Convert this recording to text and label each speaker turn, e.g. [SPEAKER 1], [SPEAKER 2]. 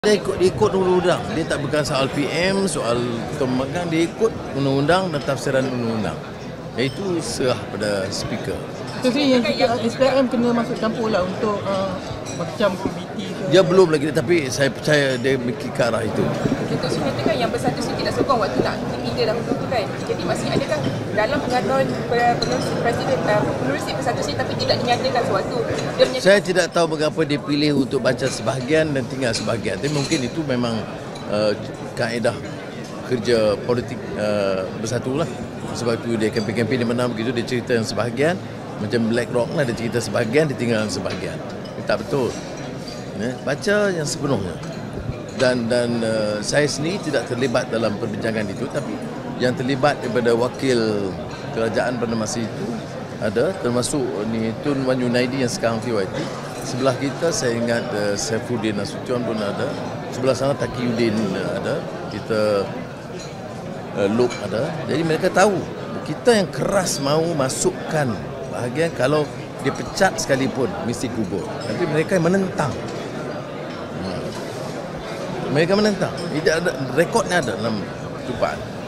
[SPEAKER 1] Dia ikut undang-undang. Dia tak bukan soal PM, soal pemegang, dia ikut undang-undang dan tafsiran undang-undang. Iaitu serah pada speaker.
[SPEAKER 2] Jadi yang kita SPM kena masuk campur lah untuk macam komiti ke.
[SPEAKER 1] Dia belum lagi, tapi saya percaya dia mikir ke arah itu.
[SPEAKER 3] Contoh seperti kan yang Bersatu Sini tidak sokong waktu nak dipilih dahulu tu kan. Jadi masih adakah dalam pengaduan penerusi Bersatu Sini tapi tidak dinyatakan sesuatu.
[SPEAKER 1] Saya tidak tahu mengapa dia pilih untuk baca sebahagian dan tinggal sebahagian. Tapi mungkin itu memang kaedah kerja politik Bersatu lah. Sebab itu dia kempen-kempen dia menang begitu, dia cerita yang sebahagian. Macam Black Rock lah, dia cerita sebahagian, dia tinggal sebahagian. Tak betul. Baca yang sepenuhnya. Dan saya sendiri tidak terlibat dalam perbincangan itu, tapi yang terlibat daripada wakil kerajaan pada masa itu ada, termasuk ni Tun Wan Yunaidi yang sekarang TYT. Sebelah kita saya ingat Saifuddin Nasution pun ada. Sebelah sana Taqiyuddin ada. Kita Luke ada. Jadi mereka tahu kita yang keras mahu masukkan bahagian, kalau dia pecat sekalipun mesti kubur. Tapi mereka yang menentang. Mereka menentang. Tidak ada rekodnya, ada dalam percubaan.